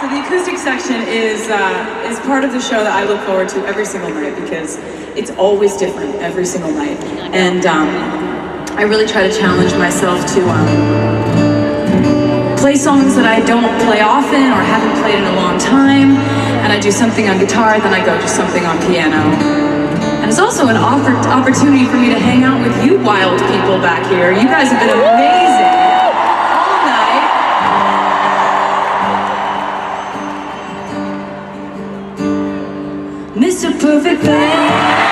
So the acoustic section is part of the show that I look forward to every single night because it's always different every single night. And I really try to challenge myself to play songs that I don't play often or haven't played in a long time. And I do something on guitar, then I go do something on piano. And it's also an opportunity for me to hang out with you wild people back here. You guys have been amazing. Mr. Perfect Man.